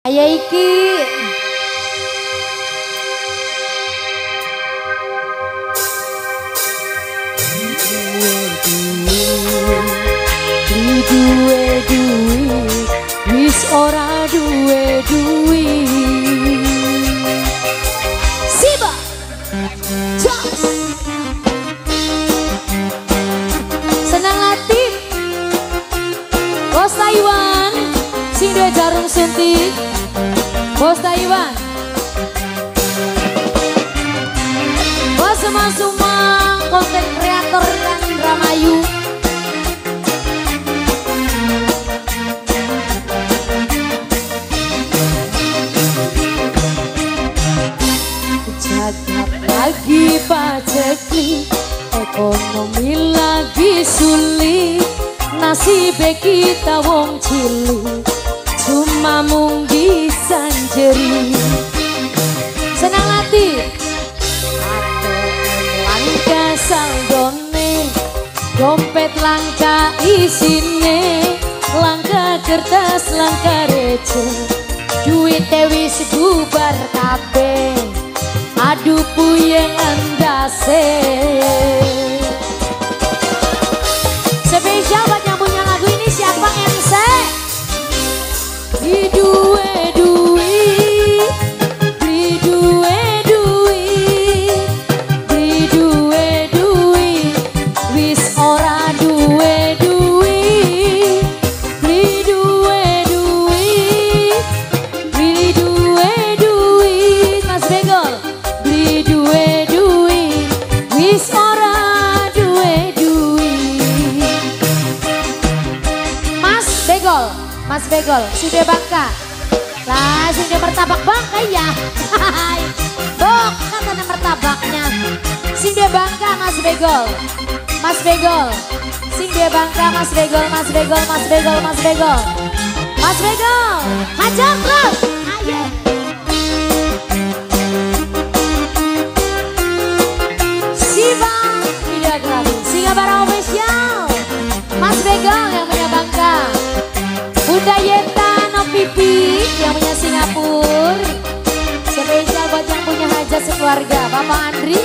Aya iki duwe duit wis ora duwe duit Siba Jos Senang Latif Bos Taiwan sing duwe jarum suntik Bos Taiwan Bos Sumang konten kreator dan Indramayu jagat lagi pacekli ekonomi lagi sulit nasib kita wong cilik cuma mung bisa jeri senang latih langka saldone dompet langka isine langka kertas langka receh duit wis bubar kabeh aduh puyeng andase spesial buat yang punya lagu ini siapa MC di duwe duit di duwe duit di duwe duit wis ora duwe duit di duwe duit di duwe duit Mas Begol di duwe duit wis ora duwe duit Mas Begol sudah bangka lah sudah bertabak bangka ya bok kata mertabaknya sudah bangka Mas Begol sing dia bangka Mas Begol hajar terus ayo Siba videografi Singapura official Mas Begol yang punya bangka Bunda Yenta no Pipi yang punya Singapura spesial buat yang punya hajat sekeluarga Bapak Andri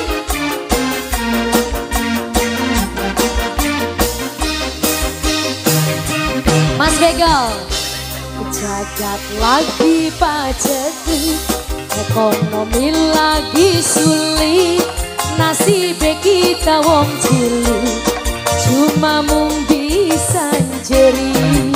Mas Begol jagat lagi pacekli ekonomi lagi sulit nasib kita wong cilik cuma mung bisa jeri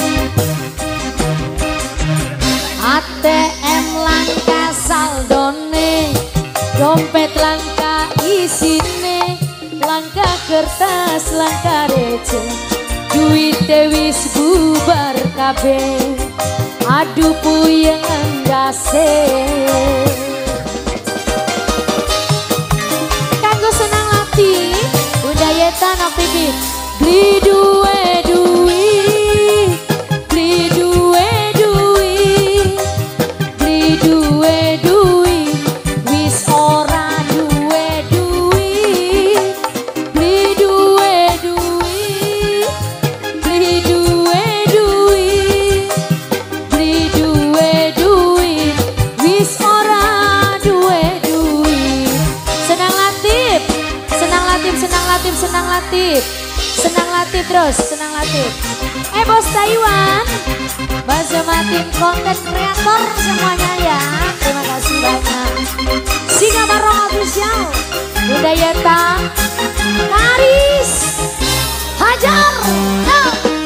ATM langka saldone dompet langka isine langka kertas langka receh duit wis bubar kabeh aduh puyeng andase kanggo senang lati Bunda Yeta no Pipi beli duwe duit beli duwe duit beli duwe duit wis ora duwe duit beli duwe duit beli duwe duit beli duwe duit wis ora duwe duit senang latif terus senang latif Bos Taiwan Bos Matin konten kreator semuanya ya terima kasih banyak Singapura official Bunda Yeta Karis hajar no.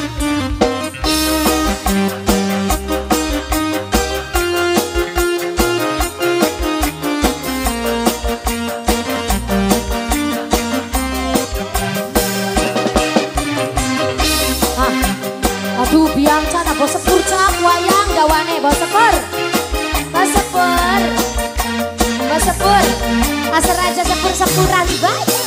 Aduh biang cana bos sepur cap wayang gawane bos sepur asal raja sepuran banyak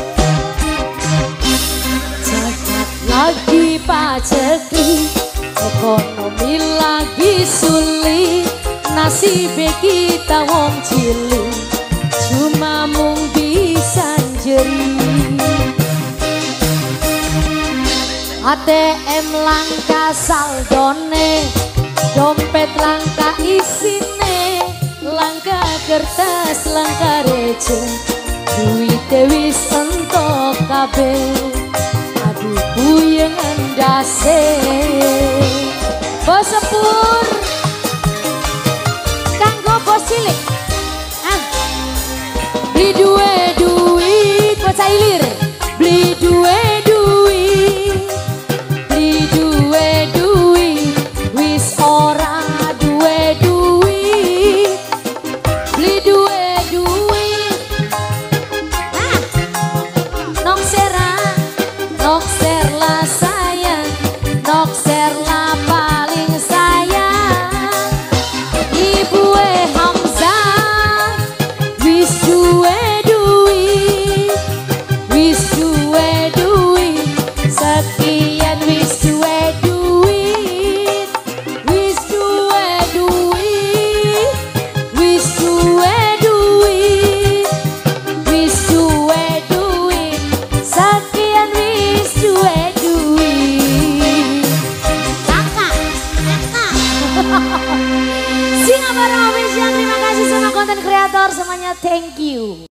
jagat lagi pacekli ekonomi lagi sulit nasib kita wong cilik cuma mung bisa jeri ATM langka saldone dompet langka isi beras lengkarejo duwite wis entuk kabeh. Aduh puyeng endase bos sepur kanggo bos cilik. Beli duwe duit bocah ilir, beli duwe duit, beli duwe duit wis ora duwe duit, beli duwe duit. Nokser lah sayang, nokser lah paling sayang. Ibu Hamzah wis duwe duit, wis duwe duit, sekian wis duwe duit, wis duwe duit, wis duwe duit, wis duwe duit, sekian wis duwe duit. Kakak. Singa Barang Official, terima kasih sama konten kreator semuanya, thank you.